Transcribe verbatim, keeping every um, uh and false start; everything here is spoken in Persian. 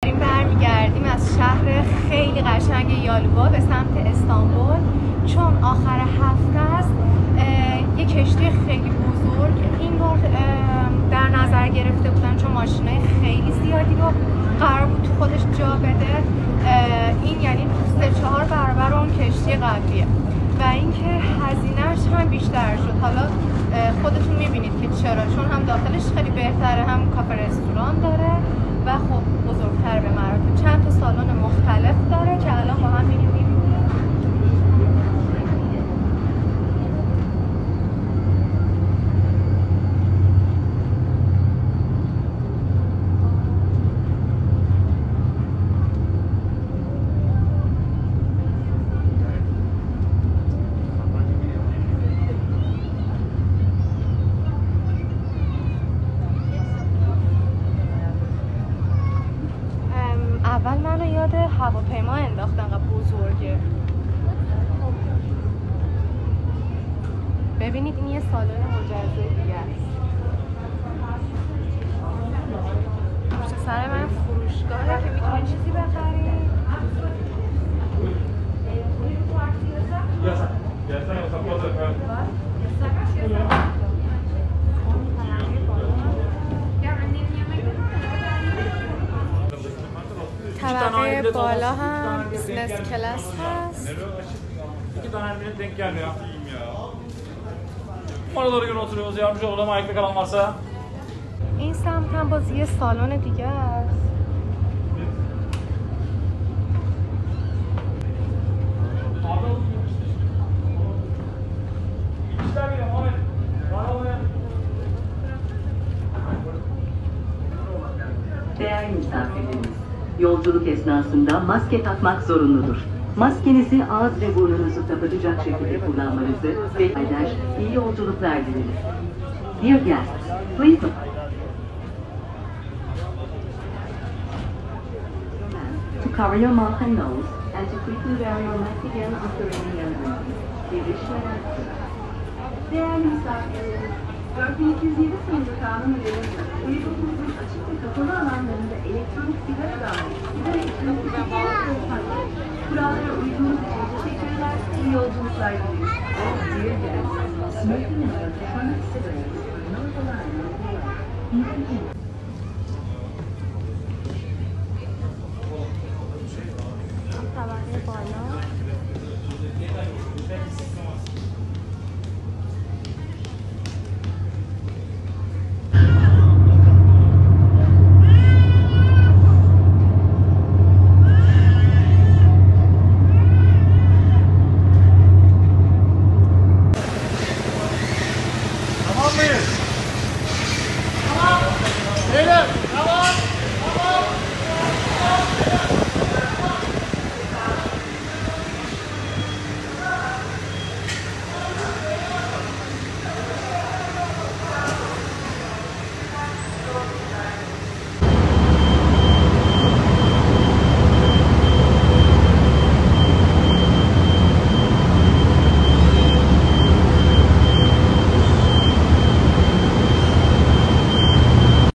برمیگردیم از شهر خیلی قشنگ یالووا به سمت استانبول، چون آخر هفته است. یک کشتی خیلی بزرگ این بار در نظر گرفته بودن، چون ماشینای خیلی زیادی رو قرار بود تو خودش جا بده. این یعنی سه چهار برابر اون کشتی قبلیه و اینکه هزینه‌اش هم بیشتر شد. حالا خودتون میبینید که چرا، چون هم داخلش خیلی بهتره، هم کافه رستوران داره و خب بزرگتر به مراتب، چند تا سالن مختلف داره که الان با هم میریم میبینیم. اول منو یاد هواپیما انداختن، انقدر بزرگه. ببینید این یه سالن مجزا دیگه است. پشت سر من فروشگاهه که میتونید چیزی بخرید. طبقه بالا هم بیزنس کلاس هست. İki tane elbinin denk gelmiyor. Oralara göre oturuyoruz. Yardımcı olalım. Ayakta kalan varsa. این سمت هم باز یه سالن دیگه است. Değerli misafirlerimiz, yolculuk esnasında maske takmak zorunludur. Maskenizi ağız ve burnunuzu kapatacak şekilde kullanmanızı ve eder, iyi yolculuklar dileriz. Dear guests, please to cover your mouth and nose and to quickly wear your mask again after any emergency. We wish you an accident. Değerli misafirlerimiz, dört bin iki yüz yedi sayılı kanun uyarınca uygulamamızın açık ve kapalı alanlarında elektronik sigara dahil sigara içmek için kurallara uyduğunuz için teşekkürler, iyi yolculuklar dileriz. Dear guests, smoking and electronic cigarettes are not allowed on board. طبقه بالا Tamam mıyız? Tamam. Beyler, tamam.